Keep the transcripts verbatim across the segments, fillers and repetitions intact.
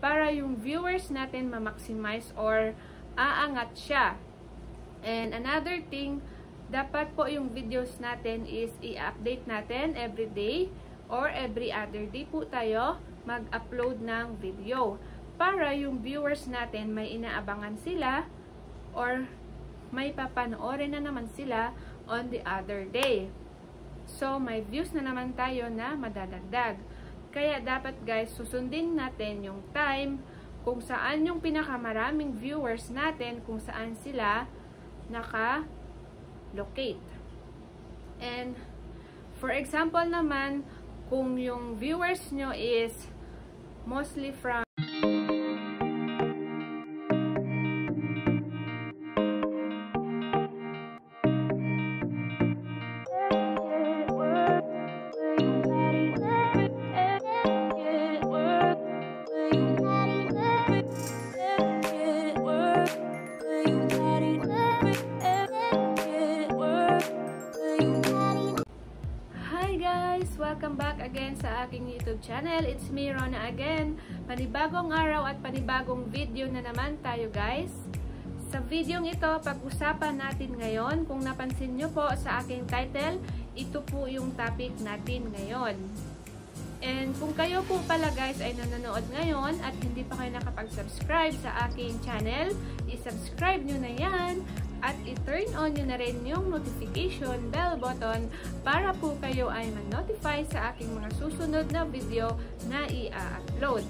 para yung viewers natin ma-maximize or aangat siya. And another thing, dapat po yung videos natin is i-update natin every day or every other day po tayo mag-upload ng video. Para yung viewers natin may inaabangan sila or may papanoorin na naman sila on the other day. So, may views na naman tayo na madadagdag. Kaya dapat guys, susundin natin yung time kung saan yung pinakamaraming viewers natin, kung saan sila naka-locate. And, for example naman, kung yung viewers nyo is mostly from welcome back again sa aking YouTube channel. It's me, Rona again. Panibagong araw at panibagong video na naman tayo guys. Sa videong ito, pag-usapan natin ngayon, kung napansin nyo po sa aking title, ito po yung topic natin ngayon. And kung kayo po pala guys ay nanonood ngayon at hindi pa kayo nakapag-subscribe sa aking channel, i-subscribe nyo na yan. At i-turn on nyo na rin yung notification bell button para po kayo ay ma-notify sa aking mga susunod na video na i-upload.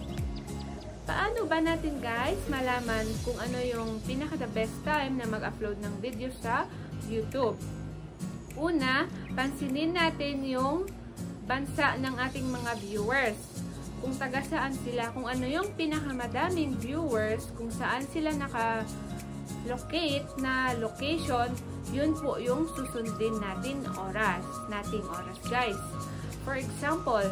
Paano ba natin guys malaman kung ano yung pinaka-the best time na mag-upload ng video sa YouTube? Una, pansinin natin yung bansa ng ating mga viewers. Kung taga saan sila, kung ano yung pinakamadaming viewers, kung saan sila naka locate na location, yun po yung susundin natin oras, nating oras guys. For example,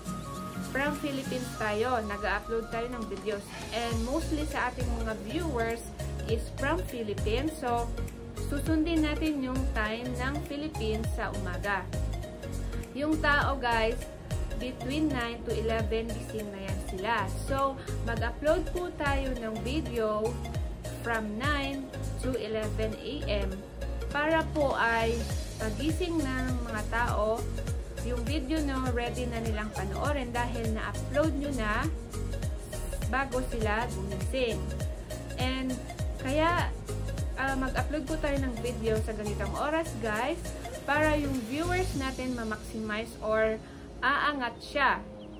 from Philippines tayo, nag-upload tayo ng videos and mostly sa ating mga viewers is from Philippines, so susundin natin yung time ng Philippines sa umaga. Yung tao guys, between nine to eleven gising na yan sila. So, mag-upload po tayo ng video from nine to eleven A M para po ay pagising ng mga tao, yung video nyo ready na nilang panoorin dahil na-upload nyo na bago sila gumising. And kaya uh, mag-upload po tayo ng video sa ganitong oras guys para yung viewers natin ma-maximize or aangat siya.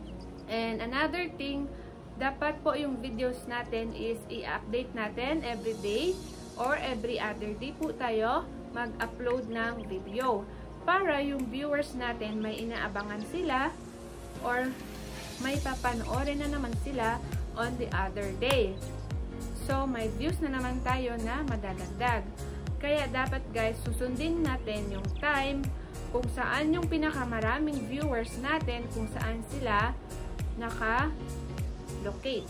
And another thing, dapat po yung videos natin is i-update natin every day or every other day po tayo mag-upload ng video. Para yung viewers natin may inaabangan sila or may papanoorin na naman sila on the other day. So, may views na naman tayo na madadagdag. Kaya dapat guys, susundin natin yung time kung saan yung pinakamaraming viewers natin, kung saan sila naka locate.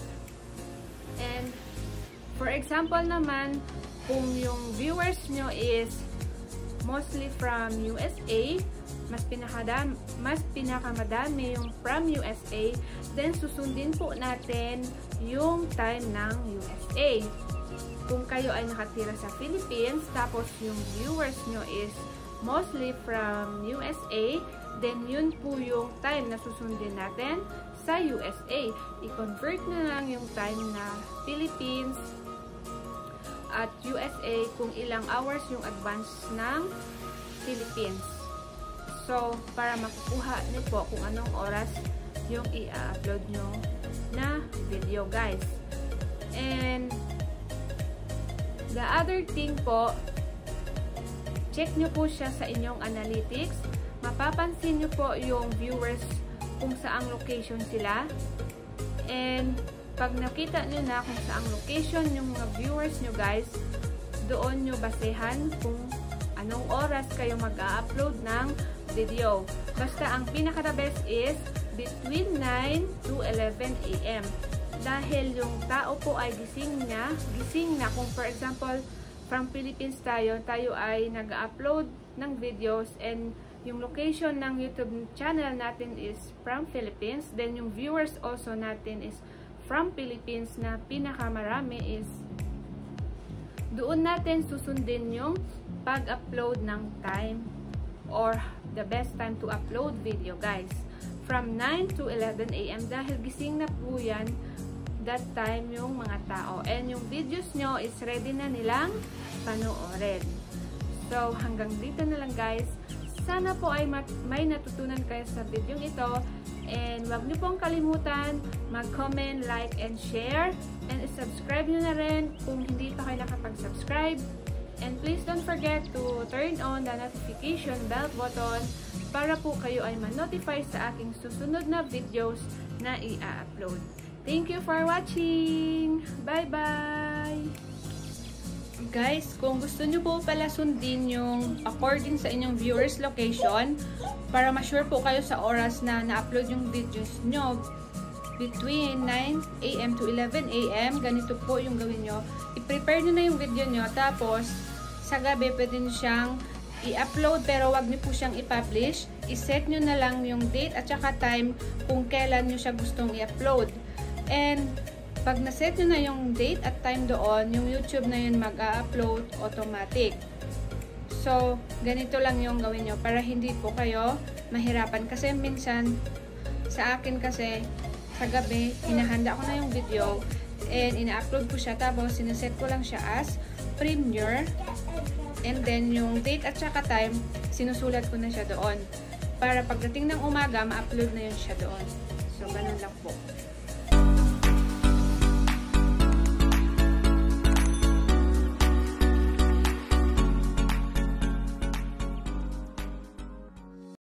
And for example naman, kung yung viewers nyo is mostly from U S A, mas pinakadam mas pinakamadami yung from U S A, then susundin po natin yung time ng U S A. Kung kayo ay nakatira sa Philippines, tapos yung viewers nyo is mostly from U S A, then yun po yung time na susundin natin sa U S A. I-convert na lang yung time na Philippines at U S A kung ilang hours yung advance ng Philippines. So, para makukuha niyo po kung anong oras yung i-upload nyo na video guys. And the other thing po, check nyo po siya sa inyong analytics. Mapapansin nyo po yung viewers kung saang location sila. And pag nakita nyo na kung saang location yung mga viewers nyo guys, doon nyo basehan kung anong oras kayo mag-upload ng video. Basta ang pinaka-the best is between nine to eleven A M Dahil yung tao po ay gising na, gising na kung for example from Philippines tayo, tayo ay nag-upload ng videos and yung location ng YouTube channel natin is from Philippines, then yung viewers also natin is from Philippines na pinakamarami is doon natin susundin yung pag-upload ng time or the best time to upload video, guys. From nine to eleven A M dahil gising na po yan that time yung mga tao. And yung videos nyo is ready na nilang panoorin. So, hanggang dito na lang, guys. Sana po ay may natutunan kayo sa video ito. And wag niyo pong kalimutan mag-comment, like, and share. And subscribe nyo na rin kung hindi pa kayo nakapag-subscribe. And please don't forget to turn on the notification bell button para po kayo ay ma-notify sa aking susunod na videos na i-upload. Thank you for watching! Bye-bye! Guys, kung gusto nyo po pala sundin yung according sa inyong viewers location para ma-sure po kayo sa oras na na-upload yung videos nyo between nine A M to eleven A M, ganito po yung gawin nyo. I-prepare nyo na yung video nyo, tapos sa gabi pwede nyo siyang i-upload pero wag nyo po siyang i-publish. I-set nyo na lang yung date at saka time kung kailan nyo siya gustong i-upload. And pag na-set nyo na yung date at time doon, yung YouTube na yun mag-upload automatic. So, ganito lang yung gawin nyo para hindi po kayo mahirapan. Kasi minsan, sa akin kasi, sa gabi, hinahanda ko na yung video and ina-upload ko siya. Tapos, sineset ko lang siya as premiere. And then, yung date at saka time, sinusulat ko na siya doon. Para pagdating ng umaga, ma-upload na yun siya doon. So, ganun lang po.